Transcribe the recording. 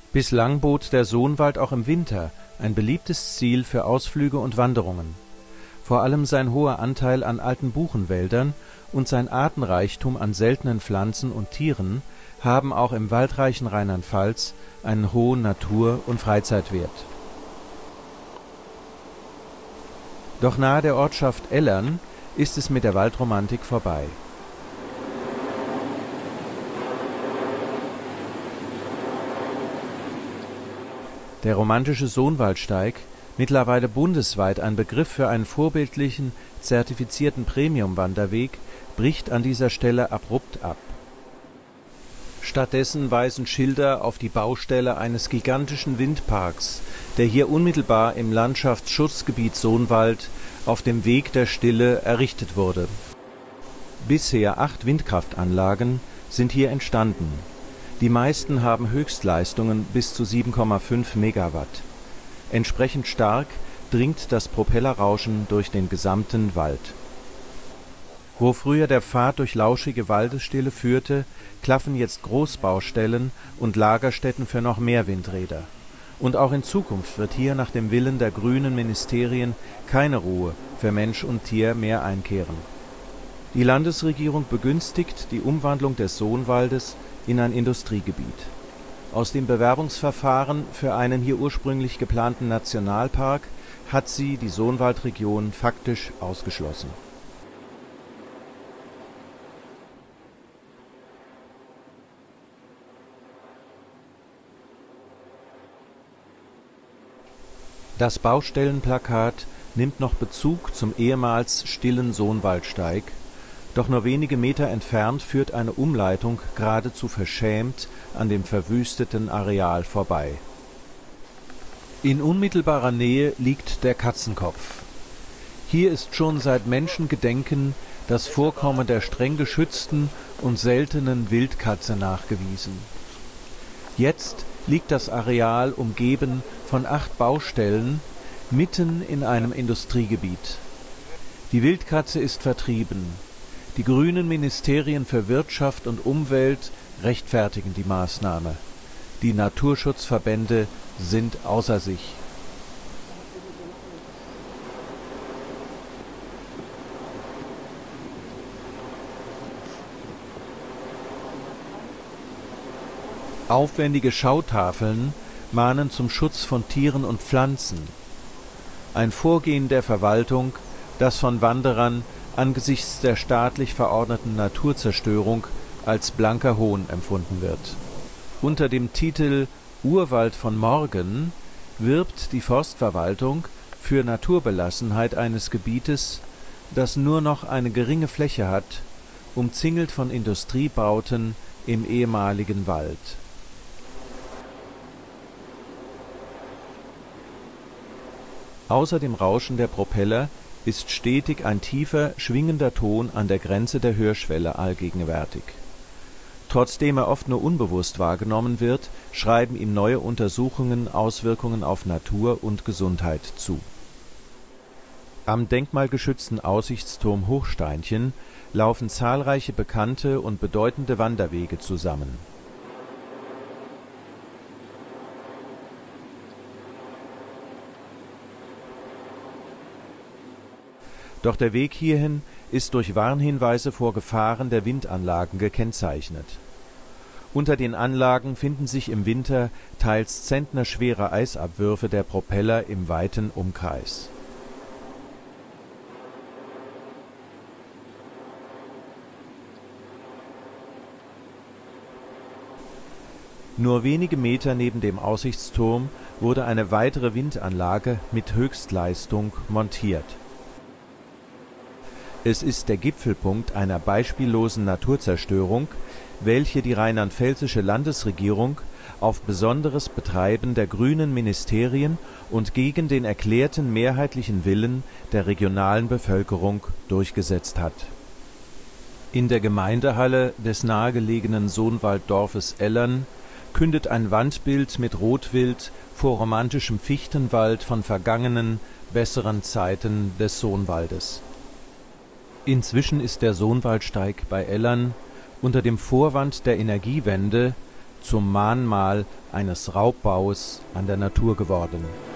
Bislang bot der Soonwald auch im Winter ein beliebtes Ziel für Ausflüge und Wanderungen. Vor allem sein hoher Anteil an alten Buchenwäldern und sein Artenreichtum an seltenen Pflanzen und Tieren haben auch im waldreichen Rheinland-Pfalz einen hohen Natur- und Freizeitwert. Doch nahe der Ortschaft Ellern ist es mit der Waldromantik vorbei. Der romantische Soonwaldsteig, mittlerweile bundesweit ein Begriff für einen vorbildlichen, zertifizierten Premium-Wanderweg, bricht an dieser Stelle abrupt ab. Stattdessen weisen Schilder auf die Baustelle eines gigantischen Windparks, der hier unmittelbar im Landschaftsschutzgebiet Soonwald auf dem Weg der Stille errichtet wurde. Bisher 8 Windkraftanlagen sind hier entstanden. Die meisten haben Höchstleistungen bis zu 7,5 Megawatt. Entsprechend stark dringt das Propellerrauschen durch den gesamten Wald. Wo früher der Pfad durch lauschige Waldesstille führte, klaffen jetzt Großbaustellen und Lagerstätten für noch mehr Windräder. Und auch in Zukunft wird hier nach dem Willen der grünen Ministerien keine Ruhe für Mensch und Tier mehr einkehren. Die Landesregierung begünstigt die Umwandlung des Soonwaldes in ein Industriegebiet. Aus dem Bewerbungsverfahren für einen hier ursprünglich geplanten Nationalpark hat sie die Soonwaldregion faktisch ausgeschlossen. Das Baustellenplakat nimmt noch Bezug zum ehemals stillen Soonwaldsteig, doch nur wenige Meter entfernt führt eine Umleitung geradezu verschämt an dem verwüsteten Areal vorbei. In unmittelbarer Nähe liegt der Katzenkopf. Hier ist schon seit Menschengedenken das Vorkommen der streng geschützten und seltenen Wildkatze nachgewiesen. Jetzt liegt das Areal umgeben von 8 Baustellen mitten in einem Industriegebiet. Die Wildkatze ist vertrieben. Die grünen Ministerien für Wirtschaft und Umwelt rechtfertigen die Maßnahme. Die Naturschutzverbände sind außer sich. Aufwendige Schautafeln mahnen zum Schutz von Tieren und Pflanzen. Ein Vorgehen der Verwaltung, das von Wanderern angesichts der staatlich verordneten Naturzerstörung als blanker Hohn empfunden wird. Unter dem Titel »Urwald von morgen« wirbt die Forstverwaltung für Naturbelassenheit eines Gebietes, das nur noch eine geringe Fläche hat, umzingelt von Industriebauten im ehemaligen Wald. Außer dem Rauschen der Propeller ist stetig ein tiefer, schwingender Ton an der Grenze der Hörschwelle allgegenwärtig. Trotzdem er oft nur unbewusst wahrgenommen wird, schreiben ihm neue Untersuchungen Auswirkungen auf Natur und Gesundheit zu. Am denkmalgeschützten Aussichtsturm Hochsteinchen laufen zahlreiche bekannte und bedeutende Wanderwege zusammen. Doch der Weg hierhin ist durch Warnhinweise vor Gefahren der Windanlagen gekennzeichnet. Unter den Anlagen finden sich im Winter teils zentnerschwere Eisabwürfe der Propeller im weiten Umkreis. Nur wenige Meter neben dem Aussichtsturm wurde eine weitere Windanlage mit Höchstleistung montiert. Es ist der Gipfelpunkt einer beispiellosen Naturzerstörung, welche die rheinland-pfälzische Landesregierung auf besonderes Betreiben der grünen Ministerien und gegen den erklärten mehrheitlichen Willen der regionalen Bevölkerung durchgesetzt hat. In der Gemeindehalle des nahegelegenen Soonwalddorfes Ellern kündet ein Wandbild mit Rotwild vor romantischem Fichtenwald von vergangenen, besseren Zeiten des Soonwaldes. Inzwischen ist der Soonwaldsteig bei Ellern unter dem Vorwand der Energiewende zum Mahnmal eines Raubbaus an der Natur geworden.